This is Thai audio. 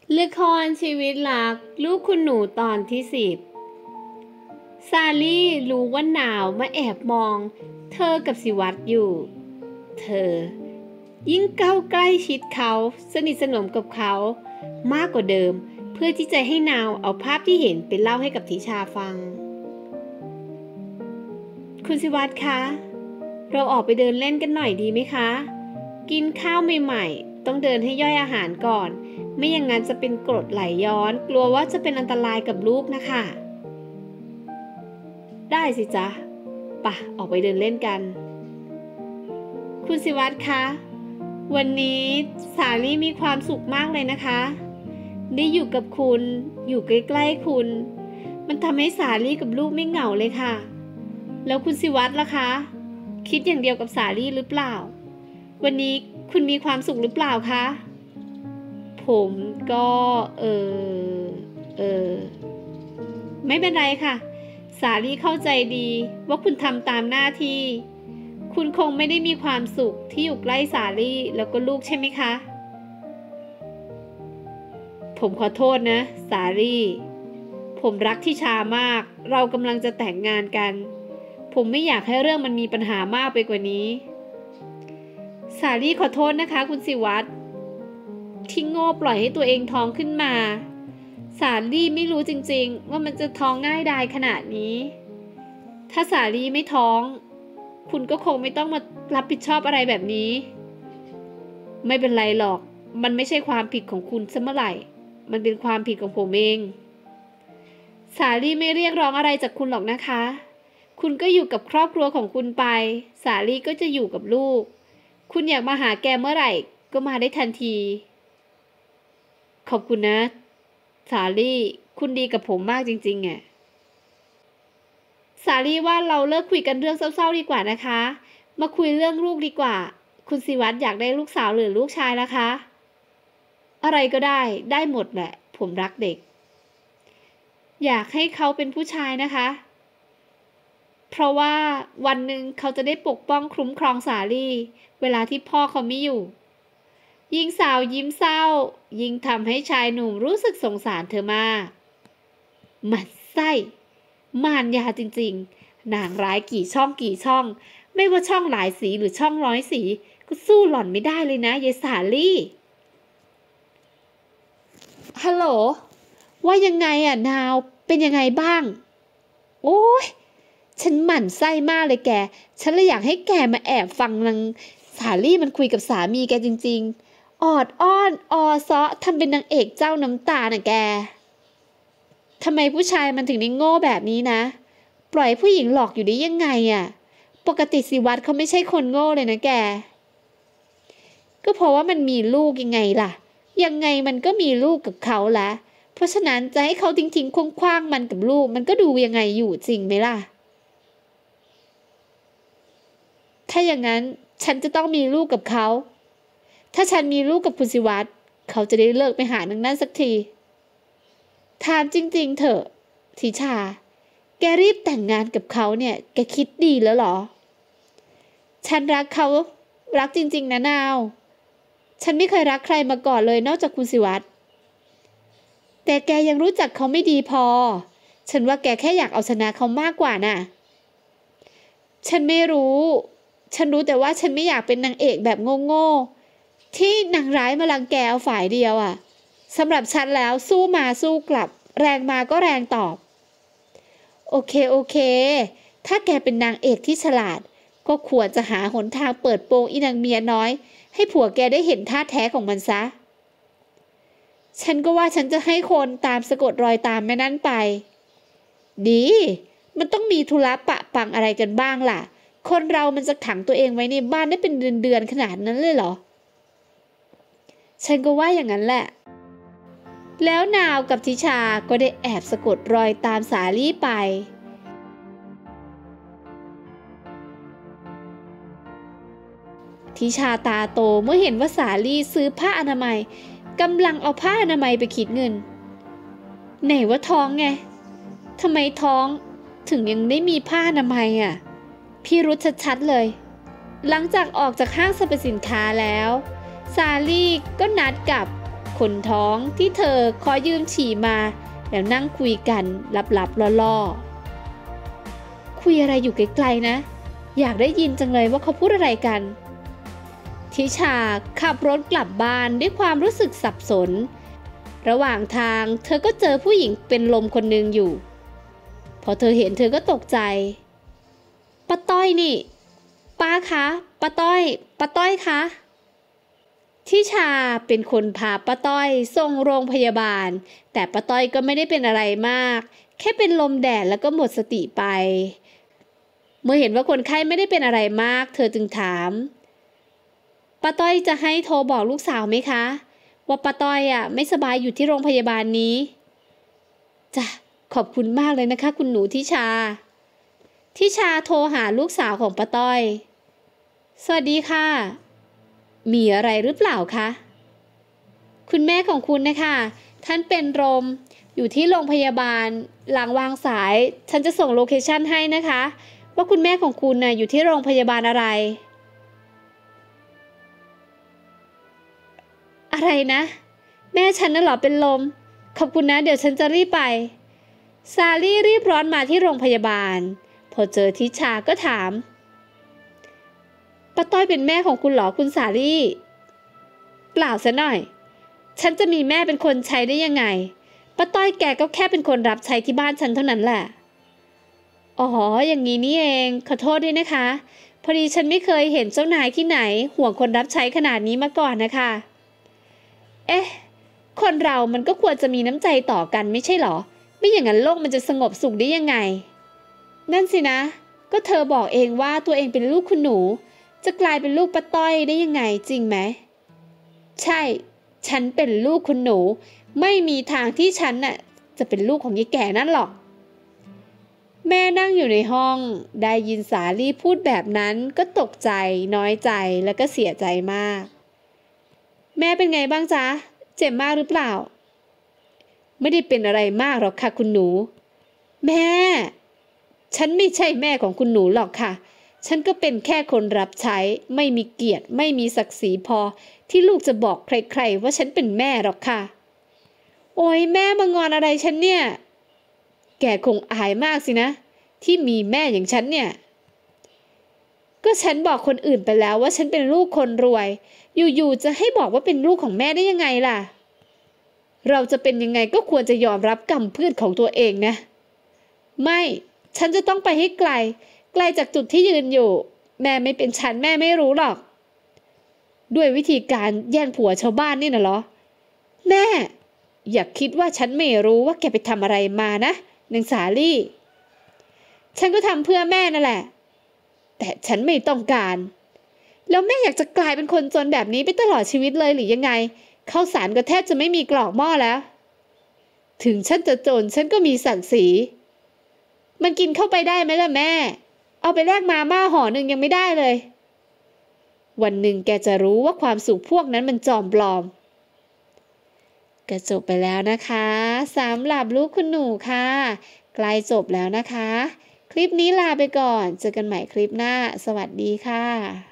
ละครชีวิตรักลูกคุณหนูตอนที่10ซาลี่รู้ว่าหนาวมาแอบมองเธอกับสิวัตรอยู่เธอยิ่งเข้าใกล้ชิดเขาสนิทสนมกับเขามากกว่าเดิมเพื่อที่จะให้นาวเอาภาพที่เห็นไปเล่าให้กับทิชาฟังคุณสิวัตรคะเราออกไปเดินเล่นกันหน่อยดีไหมคะกินข้าวใหม่ๆต้องเดินให้ย่อยอาหารก่อนไม่อย่างนั้นจะเป็นกรดไหลย้อนกลัวว่าจะเป็นอันตรายกับลูกนะคะได้สิจ๊ะปะออกไปเดินเล่นกันคุณสิวัตรคะวันนี้สาลี่มีความสุขมากเลยนะคะได้อยู่กับคุณอยู่ใกล้ๆคุณมันทำให้สาลี่กับลูกไม่เหงาเลยค่ะแล้วคุณสิวัตรล่ะคะคิดอย่างเดียวกับสาลี่หรือเปล่าวันนี้คุณมีความสุขหรือเปล่าคะผมก็ไม่เป็นไรค่ะสาลี่เข้าใจดีว่าคุณทำตามหน้าที่คุณคงไม่ได้มีความสุขที่อยู่ใกล้สาลี่แล้วก็ลูกใช่ไหมคะผมขอโทษนะสาลี่ผมรักทิชามากเรากำลังจะแต่งงานกันผมไม่อยากให้เรื่องมันมีปัญหามากไปกว่านี้สาลี่ขอโทษนะคะคุณสิวัตรที่โง่ปล่อยให้ตัวเองท้องขึ้นมาสาลี่ไม่รู้จริงๆว่ามันจะท้องง่ายดายขนาดนี้ถ้าสาลี่ไม่ท้องคุณก็คงไม่ต้องมารับผิดชอบอะไรแบบนี้ไม่เป็นไรหรอกมันไม่ใช่ความผิดของคุณซะเมื่อไหร่มันเป็นความผิดของผมเองสาลี่ไม่เรียกร้องอะไรจากคุณหรอกนะคะคุณก็อยู่กับครอบครัวของคุณไปสาลี่ก็จะอยู่กับลูกคุณอยากมาหาแกเมื่อไหร่ก็มาได้ทันทีขอบคุณนะสาลี่คุณดีกับผมมากจริงๆอ่ะสาลี่ว่าเราเลิกคุยกันเรื่องเศร้าๆดีกว่านะคะมาคุยเรื่องลูกดีกว่าคุณสิวัตรอยากได้ลูกสาวหรือลูกชายล่ะคะอะไรก็ได้หมดแหละผมรักเด็กอยากให้เขาเป็นผู้ชายนะคะเพราะว่าวันหนึ่งเขาจะได้ปกป้องคุ้มครองสาลี่เวลาที่พ่อเขาไม่อยู่หญิงสาวยิ้มเศร้ายิ่งทำให้ชายหนุ่มรู้สึกสงสารเธอมากหมั่นไส้มารยาจริงๆนางร้ายกี่ช่องไม่ว่าช่องหลายสีหรือช่องร้อยสีก็สู้หล่อนไม่ได้เลยนะยายสาลี่ฮัลโหลว่ายังไงอะนาวเป็นยังไงบ้างโอ้ยฉันหมั่นไส้มากเลยแกฉันเลยอยากให้แกมาแอบฟังนางสาลี่มันคุยกับสามีแกจริงๆออดอ้อนออซ้อทำเป็นนางเอกเจ้าน้ำตาน่ะแกทำไมผู้ชายมันถึงได้โง่แบบนี้นะปล่อยผู้หญิงหลอกอยู่ได้ยังไงอะปกติสิวัตรเขาไม่ใช่คนโง่เลยนะแกก็เพราะว่ามันมีลูกยังไงล่ะยังไงมันก็มีลูกกับเขาละเพราะฉะนั้นจะให้เขาทิ้งคว้างมันกับลูกมันก็ดูยังไงอยู่จริงไหมล่ะถ้าอย่างนั้นฉันจะต้องมีลูกกับเขาถ้าฉันมีลูกกับคุณสิวัตรเขาจะได้เลิกไปหานางนั่นสักทีถามจริงๆเถอะทิชาแกรีบแต่งงานกับเขาเนี่ยแกคิดดีแล้วเหรอฉันรักเขารักจริงๆนะนาวฉันไม่เคยรักใครมาก่อนเลยนอกจากคุณสิวัตรแต่แกยังรู้จักเขาไม่ดีพอฉันว่าแกแค่อยากเอาชนะเขามากกว่าน่ะฉันไม่รู้ฉันรู้แต่ว่าฉันไม่อยากเป็นนางเอกแบบโง่ๆที่นางร้ายมารังแกเอาฝ่ายเดียวอ่ะสำหรับฉันแล้วสู้มาสู้กลับแรงมาก็แรงตอบโอเคถ้าแกเป็นนางเอกที่ฉลาดก็ควรจะหาหนทางเปิดโปงอีนางเมียน้อยให้ผัวแกได้เห็นท่าแท้ของมันซะฉันก็ว่าฉันจะให้คนตามสะกดรอยตามแม่นั่นไปดีมันต้องมีธุระปะปังอะไรกันบ้างล่ะคนเรามันจะขังตัวเองไว้ในบ้านได้เป็นเดือนขนาดนั้นเลยเหรอฉันก็ว่าอย่างนั้นแหละแล้วนาวกับทิชาก็ได้แอบสะกดรอยตามสาลี่ไปทิชาตาโตเมื่อเห็นว่าสาลี่ซื้อผ้าอนามัยกำลังเอาผ้าอนามัยไปคิดเงินไหนว่าท้องไงทำไมท้องถึงยังได้มีผ้าอนามัยอ่ะพี่รุธชัดๆเลยหลังจากออกจากห้างสรรพสินค้าแล้วสาลี่ก็นัดกับคนท้องที่เธอขอยืมฉี่มาแล้วนั่งคุยกันลับๆล่อๆคุยอะไรอยู่ไกลๆนะอยากได้ยินจังเลยว่าเขาพูดอะไรกันทิชาขับรถกลับบ้านด้วยความรู้สึกสับสนระหว่างทางเธอก็เจอผู้หญิงเป็นลมคนหนึ่งอยู่พอเธอเห็นเธอก็ตกใจป้าต้อยนี่ป้าคะป้าต้อยคะทิชาเป็นคนพาป้าต้อยส่งโรงพยาบาลแต่ป้าต้อยก็ไม่ได้เป็นอะไรมากแค่เป็นลมแดดแล้วก็หมดสติไปเมื่อเห็นว่าคนไข้ไม่ได้เป็นอะไรมากเธอจึงถามป้าต้อยจะให้โทรบอกลูกสาวไหมคะว่าป้าต้อยไม่สบายอยู่ที่โรงพยาบาลนี้จ้ะขอบคุณมากเลยนะคะคุณหนูทิชาโทรหาลูกสาวของป้าต้อยสวัสดีค่ะมีอะไรหรือเปล่าคะคุณแม่ของคุณนะคะท่านเป็นลมอยู่ที่โรงพยาบาลหลังวางสายฉันจะส่งโลเคชั่นให้นะคะว่าคุณแม่ของคุณอยู่ที่โรงพยาบาลอะไรนะแม่ฉันน่ะเหรอเป็นลมขอบคุณนะเดี๋ยวฉันจะรีบไปซาลี่รีบร้อนมาที่โรงพยาบาลพอเจอทิชาก็ถามป้าต้อยเป็นแม่ของคุณเหรอคุณสาลี่เปล่าซะหน่อยฉันจะมีแม่เป็นคนใช้ได้ยังไงป้าต้อยแกก็แค่เป็นคนรับใช้ที่บ้านฉันเท่านั้นแหละอ๋ออย่างนี้นี่เองขอโทษด้วยนะคะพอดีฉันไม่เคยเห็นเจ้านายที่ไหนห่วงคนรับใช้ขนาดนี้มาก่อนนะคะเอ๊ะคนเรามันก็ควรจะมีน้ำใจต่อกันไม่ใช่หรอไม่อย่างนั้นโลกมันจะสงบสุขได้ยังไงนั่นสินะก็เธอบอกเองว่าตัวเองเป็นลูกคุณหนูจะกลายเป็นลูกป้าต้อยได้ยังไงจริงไหมใช่ฉันเป็นลูกคุณหนูไม่มีทางที่ฉันจะเป็นลูกของยายแก่นั่นหรอกแม่นั่งอยู่ในห้องได้ยินสาลี่พูดแบบนั้นก็ตกใจน้อยใจแล้วก็เสียใจมากแม่เป็นไงบ้างจ๊ะเจ็บมากหรือเปล่าไม่ได้เป็นอะไรมากหรอกค่ะคุณหนูแม่ฉันไม่ใช่แม่ของคุณหนูหรอกค่ะฉันก็เป็นแค่คนรับใช้ไม่มีเกียรติไม่มีศักดิ์ศรีพอที่ลูกจะบอกใครๆว่าฉันเป็นแม่หรอกค่ะโอ้ยแม่มางอนอะไรฉันเนี่ยแกคงอายมากสินะที่มีแม่อย่างฉันเนี่ยก็ฉันบอกคนอื่นไปแล้วว่าฉันเป็นลูกคนรวยอยู่ๆจะให้บอกว่าเป็นลูกของแม่ได้ยังไงล่ะเราจะเป็นยังไงก็ควรจะยอมรับกรรมพืชของตัวเองนะไม่ฉันจะต้องไปให้ไกลจากจุดที่ยืนอยู่แม่ไม่เป็นฉันแม่ไม่รู้หรอกด้วยวิธีการแย่งผัวชาวบ้านนี่น่ะเหรอแม่อย่าคิดว่าฉันไม่รู้ว่าแกไปทำอะไรมานะนางสาลี่ฉันก็ทำเพื่อแม่นั่นแหละแต่ฉันไม่ต้องการแล้วแม่อยากจะกลายเป็นคนจนแบบนี้ไปตลอดชีวิตเลยหรือยังไงข้าวสารก็แทบจะไม่มีกรอกหม้อแล้วถึงฉันจะจนฉันก็มีศักดิ์ศรีมันกินเข้าไปได้ไหมล่ะแม่เอาไปแลกมาม่าห่อหนึ่งยังไม่ได้เลยวันหนึ่งแกจะรู้ว่าความสุขพวกนั้นมันจอมปลอมก็จบไปแล้วนะคะสำหรับลูกคุณหนูค่ะใกล้จบแล้วนะคะคลิปนี้ลาไปก่อนเจอกันใหม่คลิปหน้าสวัสดีค่ะ